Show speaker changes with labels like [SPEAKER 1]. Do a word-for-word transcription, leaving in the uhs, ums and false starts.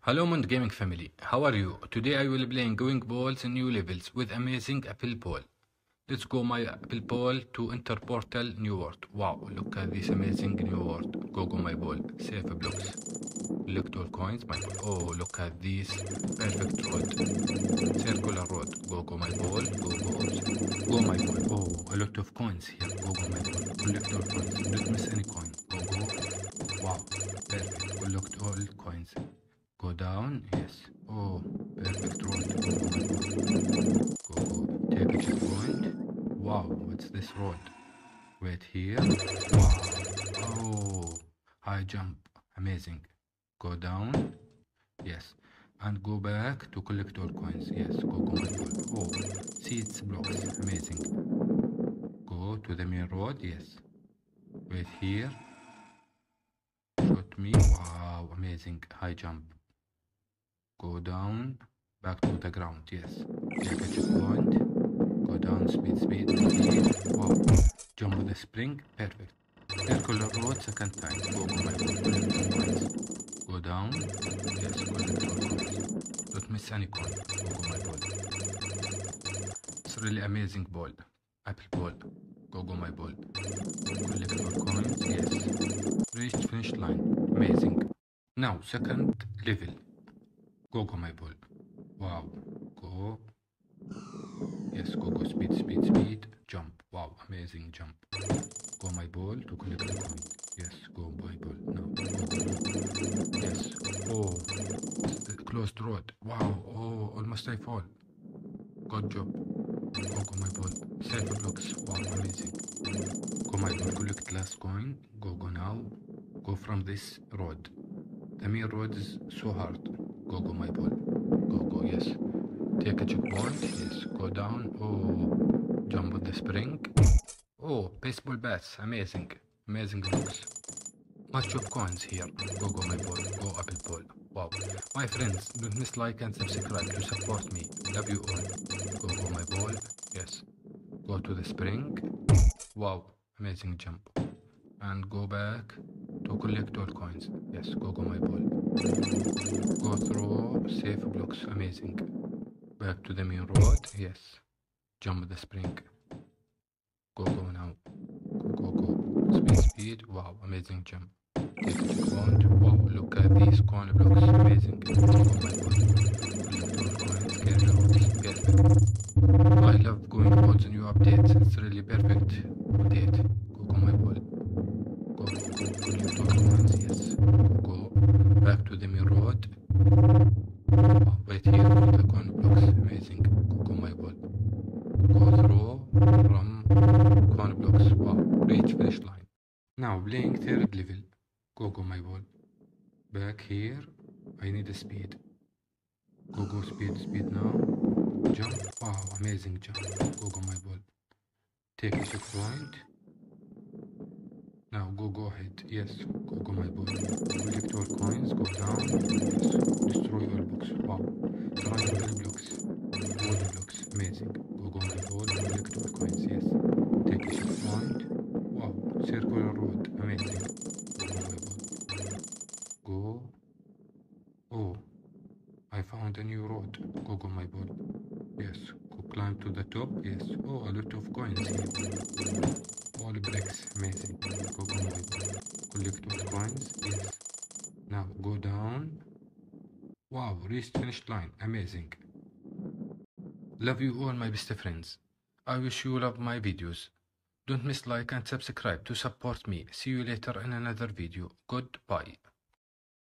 [SPEAKER 1] Hello Mond Gaming family, how are you? Today I will be playing Going Balls in new levels with amazing Apple Ball. Let's go my Apple Ball to enter portal new world. Wow, look at this amazing new world. Go go my ball, save blocks. Collect all coins, my ball. Oh, look at this perfect road. Circular road. Go go my ball, go go. Go my ball. Oh, a lot of coins here. Go go my ball. Collect all coins. Don't miss any coin. Go go. Wow, perfect. Collect all coins. Go down, yes. Oh, perfect road. Go, go, my ball. Go, go. Take a checkpoint. Wow, what's this road? Wait here. Wow. Oh, high jump. Amazing. Go down. Yes. And go back to collect all coins. Yes, go, go, my ball. Oh, seats blocks. Amazing. Go to the main road. Yes. Wait here. Shoot me. Wow, amazing. High jump. Go down, back to the ground, yes. Take a checkpoint, go down, speed, speed, speed. Wow, jump with the spring, perfect. Circular road, second time. Go, go, my ball, collect all coins. Go down, yes, collect all coins. Don't miss any coin. Go, go, my ball. It's really amazing ball. Apple ball. Go, go, my ball. Collect all coins, yes. Reached finish line. Amazing. Now, second level. Go, go, my ball. Wow. Go. Yes, go, go. Speed, speed, speed. Jump. Wow. Amazing jump. Go, my ball to collect the coin. Yes, go, my ball. Now. Go, go, go. Yes. Oh. Closed road. Wow. Oh, almost I fall. Good job. Go, go, my ball. Save blocks. Wow. Amazing. Go, my ball. Collect last coin. Go, go now. Go from this road. The main road is so hard. Go, go, my ball. Go, go, yes. Take a checkpoint. Yes, go down. Oh, jump with the spring. Oh, baseball bats. Amazing. Amazing blocks. Much of coins here. Go, go, my ball. Go, Apple Ball. Wow. My friends, don't miss like and subscribe to support me. Love you all. Go, go, my ball. Yes. Go to the spring. Wow. Amazing jump. And go back to collect all coins. Yes, go, go, my ball. Go through safe blocks. Amazing. Back to the main road. Yes. Jump the spring. Go, go now. Go, go, go. Speed, speed. Wow, amazing jump. Take a checkpoint. Wow, look at these coin blocks. Amazing. Go, my ball. Collect all coins. Carry roads. Perfect. I love going balls new updates. It's really perfect update. Go, go, my ball. Go, go, go. Collect all coins. Yes. Go back to the main road. Oh, wait here for the coin blocks. Amazing. Go, go, my ball. Go through from coin blocks. Wow. Reach finish line. Now playing third level. Go, go, my ball. Back here. I need a speed. Go, go, speed, speed now. Jump. Wow, amazing jump. Go, go, my ball. Take a checkpoint. Now go, go ahead. Yes, go, go, my ball. Collect all coins. Go down. Yes. Destroy all blocks. Wow. Triangle blocks. Wall blocks. Amazing. Go, go, my ball. Collect all coins. Yes. Take a checkpoint. Wow. Circular road. Amazing. Go, go, my ball. Go. Oh. I found a new road. Go, go, my ball. Yes. Go climb to the top. Yes. Oh, a lot of coins here. All bricks. Amazing. Go, go, my ball. Collect all coins. Yes. Now go down. Wow, reached finish line. Amazing. Love you all my best friends. I wish you love my videos. Don't miss like and subscribe to support me. See you later in another video. Goodbye.